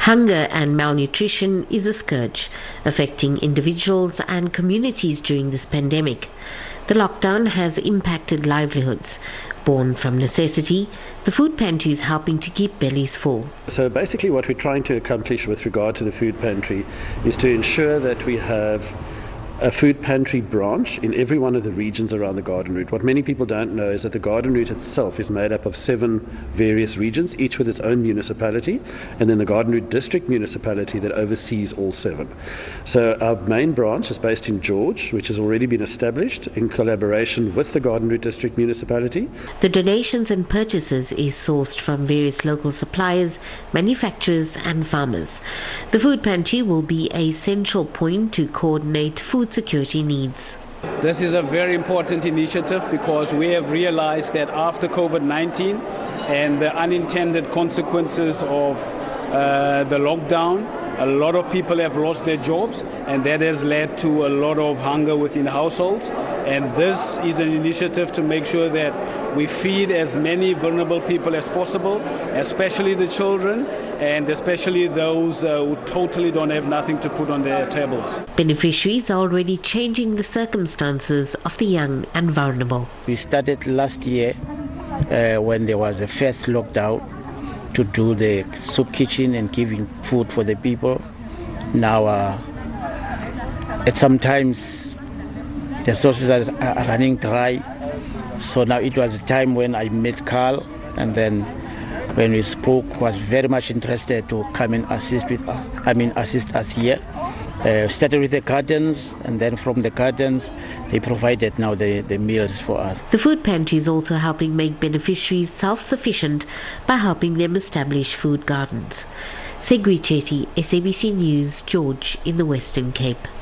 Hunger and malnutrition is a scourge, affecting individuals and communities during this pandemic. The lockdown has impacted livelihoods. Born from necessity, the food pantry is helping to keep bellies full. So basically what we're trying to accomplish with regard to the food pantry is to ensure that we have a food pantry branch in every one of the regions around the Garden Route. What many people don't know is that the Garden Route itself is made up of 7 various regions, each with its own municipality, and then the Garden Route District Municipality that oversees all 7. So our main branch is based in George, which has already been established in collaboration with the Garden Route District Municipality. The donations and purchases is sourced from various local suppliers, manufacturers and farmers. The food pantry will be a central point to coordinate food security needs. This is a very important initiative because we have realized that after COVID-19 and the unintended consequences of the lockdown, a lot of people have lost their jobs, and that has led to a lot of hunger within households. And this is an initiative to make sure that we feed as many vulnerable people as possible, especially the children, and especially those who totally don't have nothing to put on their tables. Beneficiaries are already changing the circumstances of the young and vulnerable. We started last year when there was a first lockdown to do the soup kitchen and giving food for the people. Now, at sometimes the sources are running dry. So now it was a time when I met Carl, and then when we spoke, was very much interested to come and assist us here. Started with the gardens, and then from the gardens they provided now the meals for us. The food pantry is also helping make beneficiaries self-sufficient by helping them establish food gardens. Segri Chetty, SABC News, George in the Western Cape.